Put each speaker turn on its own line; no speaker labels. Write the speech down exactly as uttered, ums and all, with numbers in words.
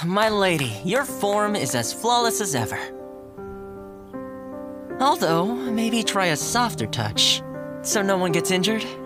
my lady, your form is as flawless as ever. Although, maybe try a softer touch, so no one gets injured.